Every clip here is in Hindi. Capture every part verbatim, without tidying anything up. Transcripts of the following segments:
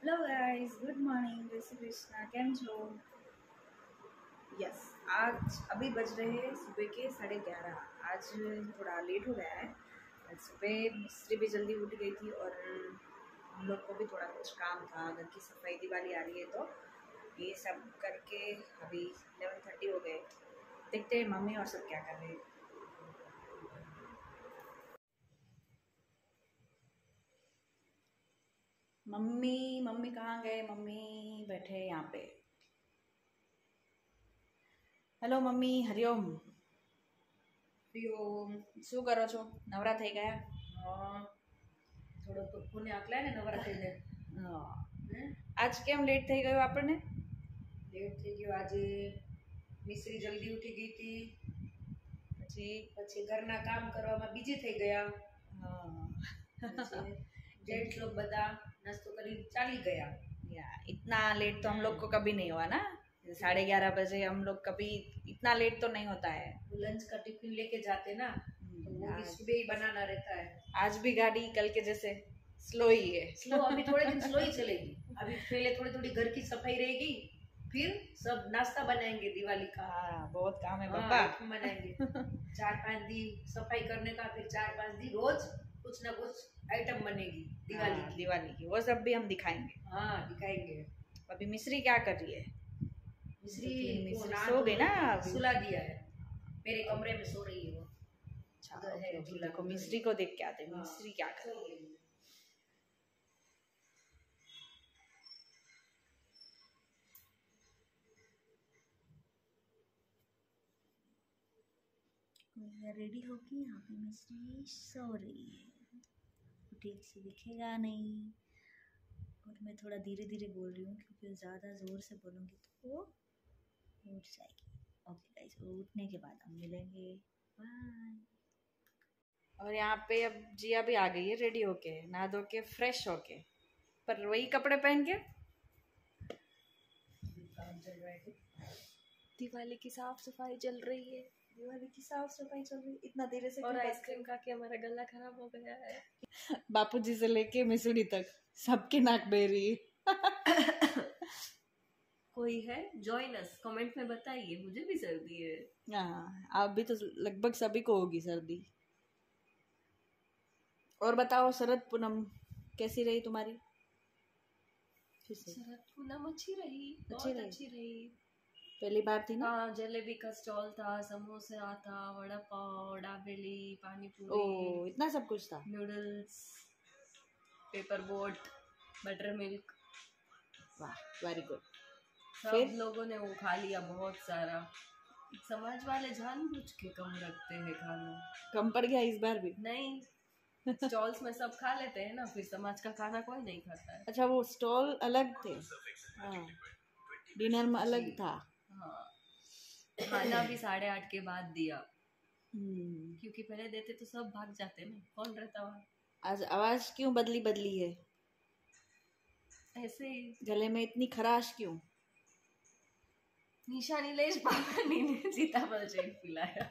हेलो गाइस, गुड मॉर्निंग, जय श्री कृष्णा। केम छो? यस, आज अभी बज रहे हैं सुबह के साढ़े ग्यारह। आज थोड़ा लेट हो गया है। आज सुबह मिस्त्री भी जल्दी उठ गई थी और हम लोग को भी थोड़ा कुछ काम था, घर की सफाई, दिवाली आ रही है तो ये सब करके अभी इलेवन थर्टी हो गए। देखते हैं मम्मी और सब क्या कर रहे हैं। मम्मी मम्मी कहाँ गए? मम्मी बैठे यहाँ पे। Hello mummy, Hariom. हरिओम। શું કરો છો? નવરા થઈ ગયા? હા, થોડો તો ફોને આકલાય ને નવરા થઈને. હા. હે આજ કેમ લેટ થઈ ગયો આપણને? લેટ થઈ ગયો આજે. મિસ્ત્રી જલ્દી ઉઠી ગઈ હતી, પછી પછી ઘરના કામ કરવામાં બીજી થઈ ગયા. हाँ जेंट्स लोग બધા नाश्तो કરી ચાલી ગયા. या इतना लेट तो हम लोग को कभी नहीं हुआ ना। साढ़े ग्यारह बजे हम लोग कभी इतना लेट तो नहीं होता है। लंच का टिफिन लेके जाते ना, तो वो भी सुबह ही बनाना रहता है। आज भी गाड़ी कल के जैसे स्लो ही है। स्लो अभी थोड़े दिन स्लो ही चलेगी। अभी पहले थोड़ी थोड़ी घर की सफाई रहेगी, फिर सब नाश्ता बनाएंगे दिवाली का। हाँ, बहुत काम है हाँ, पापा। बनाएंगे चार पांच दिन सफाई करने का, फिर चार पांच दिन रोज कुछ ना कुछ आइटम बनेगी दिवाली हाँ, की। दिवाली की वो सब भी हम दिखाएंगे। हाँ, दिखाएंगे। अभी मिस्री क्या कर रही है? मिस्री मिस्री को सो गई ना अभी? सुला दिया है, मेरे कमरे में सो रही है वो। अच्छा, उधर है ओके, ओके, झूला, देखो उधर मिस्री है। को देख के आते हैं। हाँ, मिस्री क्या कर सो रही है? गई। रेडी होगी यहाँ पे मिस्री सो रही है, ठीक से दिखेगा नहीं। और मैं थोड़ा धीरे धीरे बोल रही हूँ क्योंकि ज़्यादा ज़ोर से बोलूँगी तो वो उठ जाएगी। ओके गाइस, वो उठने के बाद हम मिलेंगे। बाय। और यहाँ पे अब जिया भी आ गई है रेडी होके, नहा धो के फ्रेश होके, पर वही कपड़े पहन के। काम चल रहा है। दिवाली की साफ सफाई चल रही है। दिवाली की साफ सफाई चल रही है। इतना देर से और आइसक्रीम खा के हमारा गला खराब हो गया है। बापूजी से लेके मिसुड़ी तक सबकी नाक बह रही है। कोई है जॉइन अस, कमेंट में बताइए, मुझे भी सर्दी है। हाँ, आप भी तो लगभग सभी को होगी सर्दी। और बताओ, शरद पूनम कैसी रही तुम्हारी? शरद पूनम अच्छी रही, अच्छी बहुत रही? अच्छी रही। पहली बार थी ना? हाँ, जलेबी का स्टॉल था, समोसा था, वड़ा पाव, डाबेली, पानी ओ, पूरी, इतना सब कुछ था। Noodles, paper boat, butter milk. वाह, वेरी गुड। सब फिर? लोगों ने वो खा लिया बहुत सारा। समाज वाले जानबूझ के कम रखते हैं खाना। कम पड़ गया इस बार भी? नहीं, स्टॉल्स में सब खा लेते हैं ना, फिर समाज का खाना कोई नहीं खाता है। अच्छा, वो स्टॉल अलग थे। हाँ, डिनर में अलग था। हाँ, खाना भी साढ़े आठ के बाद दिया, हम्म। क्योंकि पहले देते तो सब भाग जाते ना, कौन रहता वहाँ। आज आवाज क्यों बदली बदली है? ऐसे ही। गले में इतनी खराश क्यों? निशा नीलेश पापा ने सीताफल शेक पिलाया।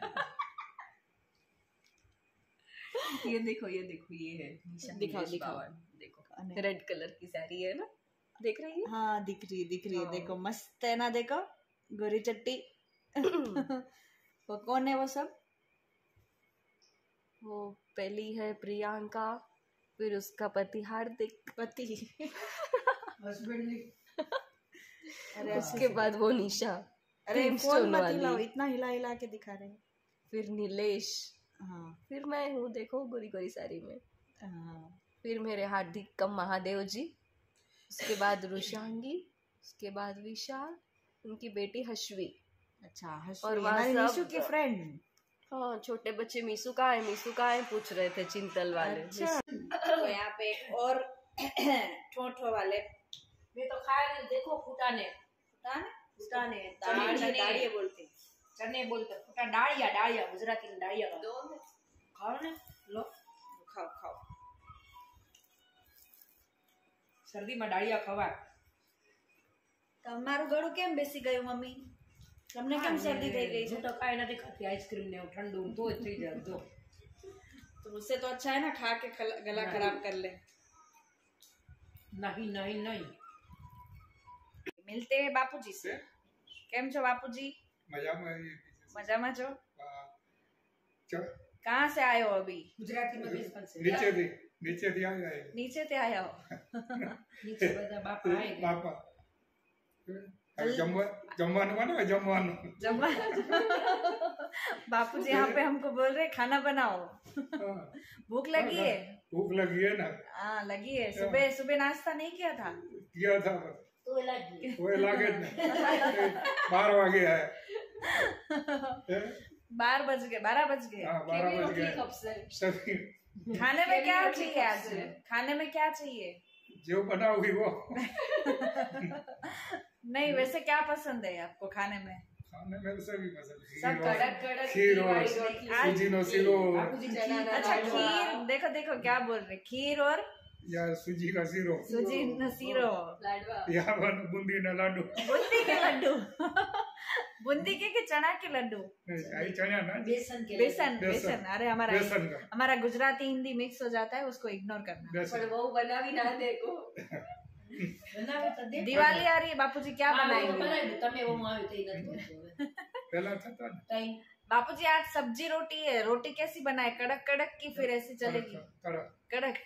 ये देखो, ये देखो, ये है निशा दिखाओ, नीलेश दिखाओ। पावन। देखो, रेड कलर की साड़ी है ना, देख रही है? हाँ, दिख रही है, दिख रही है। हाँ। देखो मस्त है ना, देखो गोरी चट्टी। वो कौन है वो सब? वो पहली है प्रियंका, फिर उसका पति हार्दिक, पति हस्बैंड। अरे उसके बाद वो निशा, अरे क्रीम फोन स्टोन मत वाली, हिलाओ, इतना हिला हिला के दिखा रहे हैं। फिर नीलेश, हाँ, फिर मैं हूँ, देखो गोरी गोरी साड़ी में। हाँ। फिर मेरे हार्दिक कम महादेव जी, उसके बाद रुशांगी, उसके बाद विशाल, उनकी बेटी हश्वी। अच्छा, और और वहाँ हमारी सब- निशु की फ्रेंड। हाँ, छोटे बच्चे मीसू का है, मीसू का है पूछ रहे थे, चिंतल वाले। अच्छा। तो यहाँ पे और ठोठो वाले मैं तो खाया नहीं, देखो फुटाने, फुटाने फुटाने, दाढ़ी चने, दाढ़ी बोलते चने बोलते, फुटा डाड़िया, डाड़िया गुजराती में डाड़िया का। खाओ ने, लो खाओ खाओ। सर्दी में डाड़िया खवाय। તમારું ગળું કેમ બેસી ગયું મમ્મી? તમને કેમ શરદી થઈ ગઈ છે? હું તો કાંઈ નથી ખાતી આઈસ્ક્રીમ ને ઠંડુ, તો જ થઈ જાય તો। तो उससे तो अच्छा है ना खा के गला नहीं। खराब कर ले। नहीं नहीं नहीं, मिलते हैं बापूजी से। केम छो बापूजी? मजाમાં मजाમાં छो? चल कहाँ से आए हो अभी? गुजराती में बीस परसेंट नीचे थी नीचे थी आया है नीचे से आया हो? नीचे बता बापा आए गए। बापा जमवा जमवान बना जमवान जमा बापूजी यहाँ पे हमको बोल रहे खाना बनाओ। भूख लगी है? भूख लगी है ना? हाँ लगी है। सुबह सुबह नाश्ता नहीं किया था? किया था तो लगी वो लागे बारह बजे है बारह बज गए बारह बज गए हाँ बारह बज गए कब से सभी खाने में क्या चाहिए आज? खाने में क्या चाहिए? जो बनाओगी वो नहीं वैसे क्या पसंद है आपको खाने में? खाने में सभी पसंद सब कड़क कड़क खीर और वाली रोटी। सूजी नो सीरो बापूजी चना ना अच्छा लाडवा। खीर देखो देखो क्या बोल रहे खीर और या सूजी का सीरो सूजी न सीरो लाडवा या बन बूंदी ना लाडू बूंदी के लड्डू बूंदी के के चना के लड्डू आई चना ना बेसन के बेसन बेसन। बेसन अरे हमारा बेसन का हमारा गुजराती हिंदी मिक्स हो जाता है उसको इग्नोर करना। पर बेसन वो बनावी ना देखो बनावे तो दे दिवाली आ रही है बापूजी क्या बनाएंगे? बनाएंगे तमे वो आवे तो ही नहीं पहला था था टाइम बापूजी आज सब्जी रोटी है रोटी कैसी बनाए कड़क कड़क की फिर ऐसी चलेगी कड़क?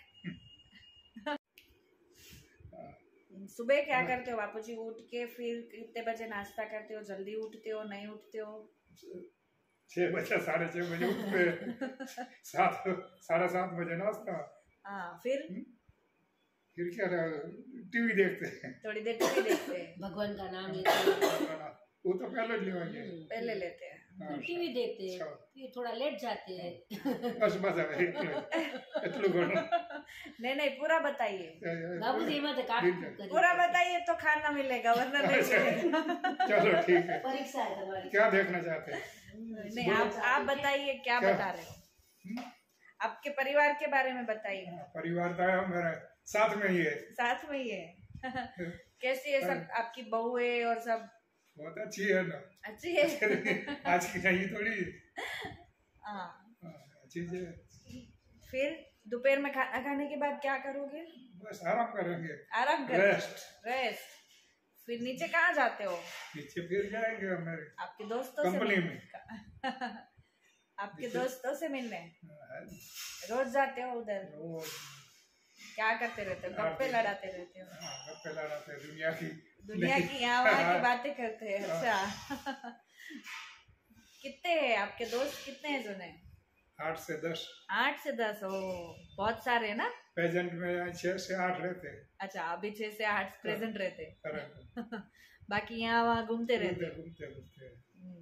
सुबह क्या करते हो बापूजी? उठ के फिर कितने बजे नाश्ता करते हो? जल्दी उठते हो नहीं उठते हो? छह बजे साढ़े छह बजे उठते सात साढ़े सात बजे नाश्ता हाँ फिर फिर क्या टीवी देखते हैं थोड़ी देर टीवी देखते हैं। भगवान का नाम लेते हैं वो तो पहले लेवाएंगे पहले लेते हैं हाँ, टीवी देखते हैं अच्छा। फिर थोड़ा लेट जाते हैं बस बस है इतलू करो नहीं नहीं पूरा बताइए बाबूजी मत काट पूरा बताइए तो खाना मिलेगा वरना नहीं मिलेगा। चलो ठीक है परीक्षा है तुम्हारी क्या देखना चाहते हैं? नहीं आप आप बताइए क्या क्या? बता रहे हो? आपके परिवार के बारे में बताइए। परिवार तो है मेरा साथ में ही है साथ में ही है कैसी है सब आपकी बहुएं और सब? बहुत अच्छी है ना अच्छी है आज की नहीं थोड़ी हाँ अच्छी है फिर दोपहर में खाना खाने के बाद क्या करोगे? बस आराम करेंगे आराम करोगे? रेस्ट रेस्ट फिर नीचे कहाँ जाते हो? नीचे फिर जाएंगे हमारे आपके दोस्तों से कंपनी मिलने? में आपके दोस्तों से मिलने रोज जाते हो उधर? वो क्या करते रहते हो? गप्पे लड़ाते रहते हो? गप्पे लड़ाते हैं दुनिया की दुनिया की यहाँ वहाँ की बातें करते हैं। अच्छा कितने हैं आपके दोस्त? कितने हैं सुने? आठ से दस आठ से दस ओ बहुत सारे ना? प्रेजेंट में छह से आठ रहते हैं अच्छा अभी छह से आठ प्रेजेंट रहते हैं करंट बाकी यहाँ वहाँ घूमते रहते हैं। घूमते घूमते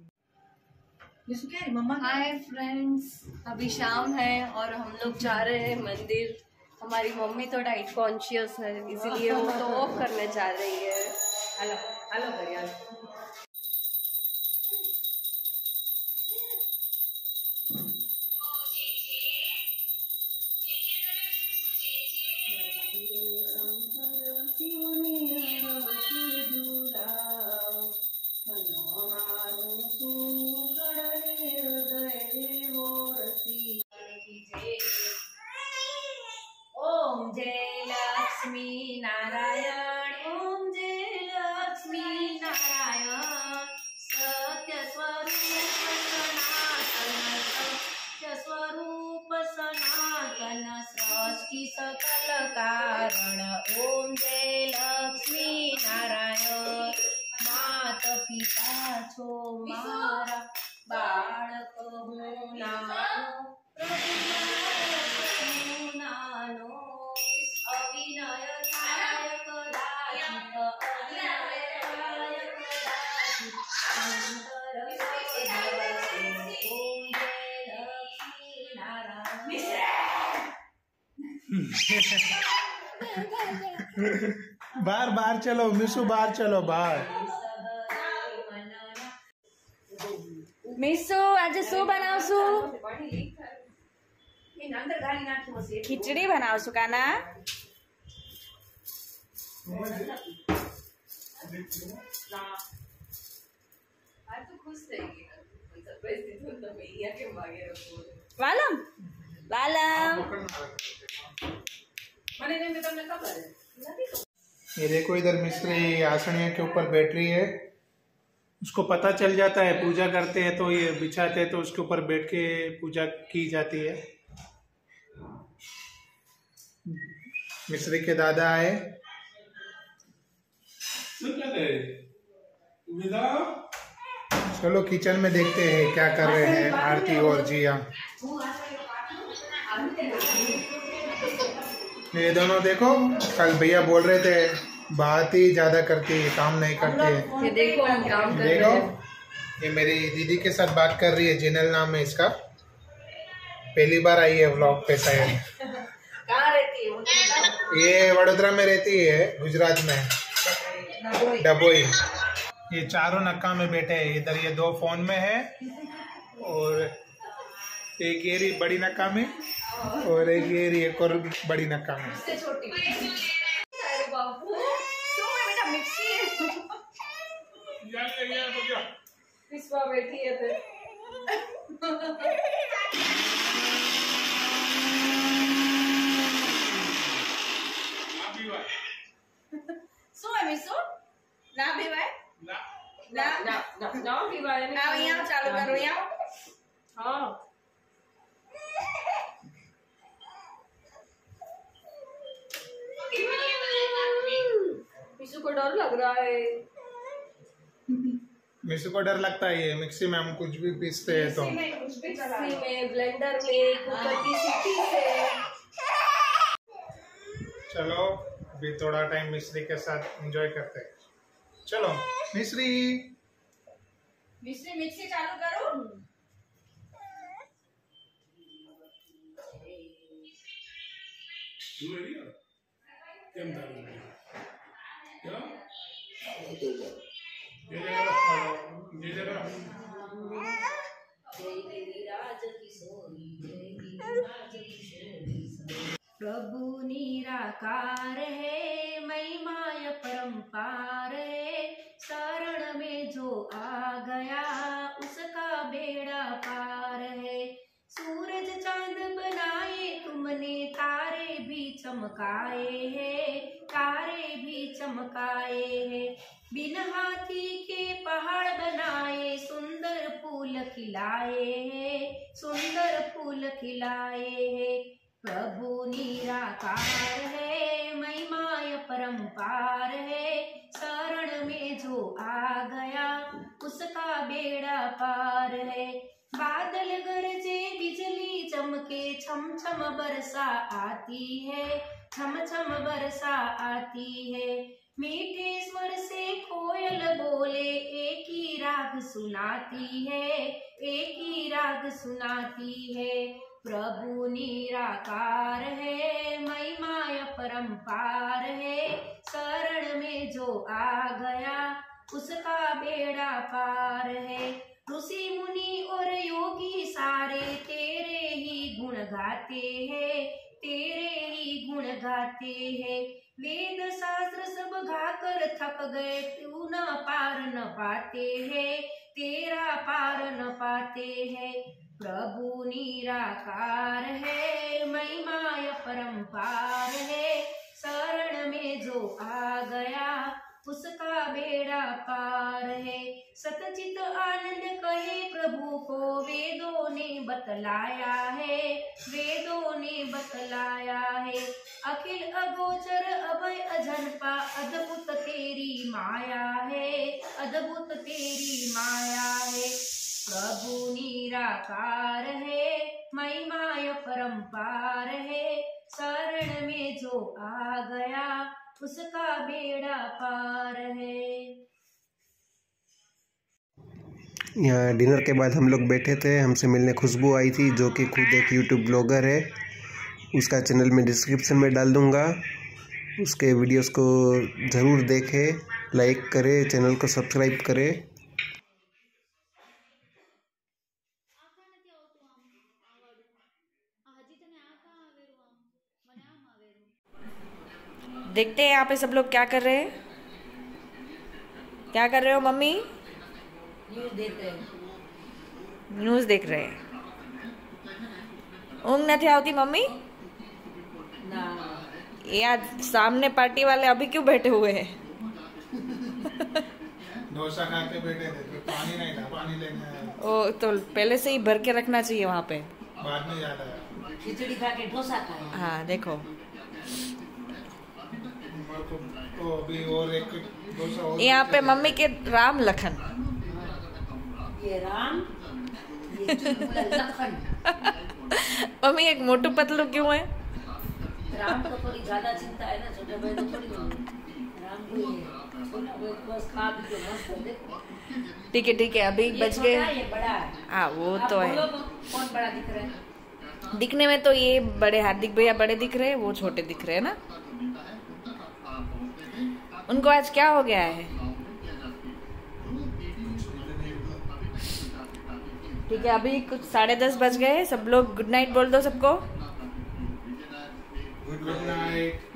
हाय फ्रेंड्स, अभी शाम है और हम लोग जा रहे हैं मंदिर। हमारी मम्मी तो डाइट कॉन्शियस है इसीलिए वो तो ऑफ करने जा रही है। हेलो हेलो भैया ओम जय लक्ष्मी नारायण ओम जय लक्ष्मी नारायण सत्य स्वरूप सनातन सत्य स्वरूप सनातन सृष्टि सकल कारण ओम जय लक्ष्मी नारायण मात पिता छो मारा बाळक हूँ नानो प्रभु नानो अविनय थाय कदाचित अविनय थाय कदाचित अंतर सदवसो ओम जय लक्ष्मी नारायण बाहर बाहर चलो मिसू बाहर चलो बाहर મીસુ આજે શું બનાવશું? ખીચડી બનાવશું કાના? વાલમ વાલમ મને એમ કે તમને ખબર છે ये देखो इधर मिस्त्री आसनिया के ऊपर बैठ रही है। उसको पता चल जाता है पूजा करते हैं तो ये बिछाते हैं तो उसके ऊपर बैठ के पूजा की जाती है। मिस्त्री के दादा आए। चलो किचन में देखते हैं क्या कर रहे हैं आरती और जिया। ये दोनों देखो, कल भैया बोल रहे थे बात ही ज्यादा करती है, काम नहीं करती है। ये देखो हम काम कर देखो रहे हैं। ये मेरी दीदी के साथ बात कर रही है। जिनल नाम है इसका, पहली बार आई है व्लॉग पे शायद। कहाँ रहती है वो तो बताओ। ये वडोदरा में रहती है, गुजरात में, डबोई। ये चारों नक्का में बैठे हैं। इधर ये दो फोन में है और एक ये रही बड़ी नक्का में और एक ये रही एक और बड़ी नक्का में। इससे छोटी। अरे बाबू तो मैं बेटा मिक्सी है। पिसवा बैठी है फिर। શું હે મીસુ ના પીવાય ना ना ना ना पीवाय नहीं। ના અહીંયા ચાલુ કરો અહીંયા हाँ मिसू को डर लग रहा है। मिक्सी को डर लगता है। ये मिक्सी में हम कुछ भी पीसते हैं तो मिक्सी में, ब्लेंडर में, कुकर की सीटी से। चलो अभी थोड़ा टाइम मिस्त्री के साथ एंजॉय करते हैं। चलो मिस्त्री। મિશ્રી મિક્સી ચાલુ કરો प्रभु निराकार है, महिमाय परम्पार है, शरण में जो आ गया उसका बेड़ा पार है। सूरज चांद बनाए तुमने, तारे भी चमकाए हैं, तारे भी चमकाए हैं। बिन हाथी के पहाड़ बनाए, सुंदर फूल खिलाए हैं, सुंदर फूल खिलाए हैं। प्रभु निराकार है, महिमाय परम्पार है, शरण में जो आ गया उसका बेड़ा पार है। बादल गरजे बिजली चमके, छम छम बरसा आती है, छम छम बरसा आती है। मीठे स्वर से कोयल बोले, एक ही राग सुनाती है, एक ही राग सुनाती है। प्रभु निराकार है, महिमाय परम्पार है, शरण में जो आ गया उसका बेड़ा पार है। ऋषि मुनि और योगी सारे तेरे ही गुण गाते हैं, तेरे ही गुण गाते हैं। वेद शास्त्र सब गाकर थक गए, तू न पार न पाते हैं, तेरा पार न पाते हैं। प्रभु निराकार है, महिमाय परम्पार है, शरण में जो आ गया उसका बेड़ा पार है। सतचित आनंद कहे प्रभु को, वेदों ने बतलाया है, वेदों ने बतलाया है। अखिल अगोचर अभय अजनपा, अद्भुत तेरी माया है, अद्भुत तेरी माया है। प्रभु निराकार है, महिमाय परम्पार है, शरण में जो आ गया उसका बेड़ा पार है। यहाँ डिनर के बाद हम लोग बैठे थे, हमसे मिलने खुशबू आई थी जो कि खुद एक यूट्यूब ब्लॉगर है। उसका चैनल मैं डिस्क्रिप्शन में डाल दूँगा, उसके वीडियोस को ज़रूर देखें, लाइक करें, चैनल को सब्सक्राइब करें। देखते हैं यहाँ पे सब लोग क्या कर रहे हैं। क्या कर रहे हो मम्मी? न्यूज़ देख रहे हैं। न्यूज़ देख रहे हैं। ઊંઘ નથી આવતી મમ્મી? ना ये आज सामने पार्टी वाले अभी क्यों बैठे हुए हैं? डोसा खा के बैठे थे, तो पानी नहीं था, पानी लेने आया। ओ तो पहले से ही भर के रखना चाहिए वहाँ पे, बाद में याद आया। खिचड़ी खा के डोसा खाया। हाँ देखो, तो अभी और एक डोसा और यहाँ पे मम्मी के राम लखन। ये राम, ये चुलबुला लखन। मम्मी एक मोटू पतलू क्यों है? राम को थोड़ी ज्यादा चिंता है ना, छोटे भाई को थोड़ी राम को ये छोटा भाई को बस खा पी के मस्त है। देखो ठीक है ठीक है, अभी ये बच छोटा गए। है, ये बड़ा है। हाँ वो आप तो है, बोलो तो कौन बड़ा दिख रहा है? दिखने में तो ये बड़े हार्दिक भैया बड़े दिख रहे हैं, वो छोटे दिख रहे हैं ना। उनको आज क्या हो गया है? ठीक है, अभी कुछ साढ़े दस बज गए। सब लोग गुड नाइट बोल दो सबको। Good night.